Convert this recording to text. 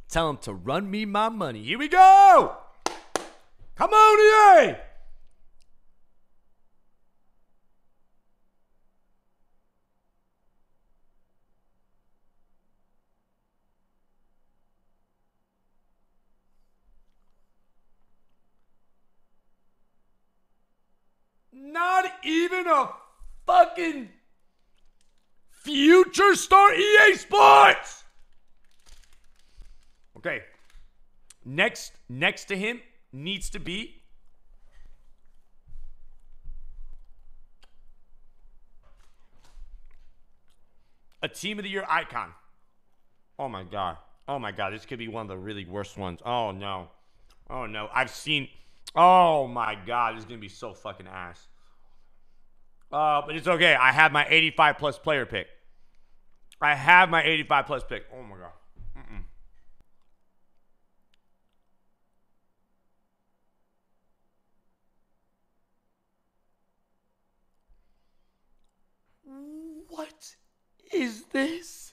Tell him to run me my money. Here we go. Come on, EA. Not even a fucking future star EA Sports. Okay. Next to him needs to be a Team of the Year icon. Oh my God. Oh my God. This could be one of the really worst ones. Oh no. Oh no. I've seen. Oh my God. This is going to be so fucking ass. But it's okay. I have my 85 plus player pick. I have my 85 plus pick. Oh my God. What is this?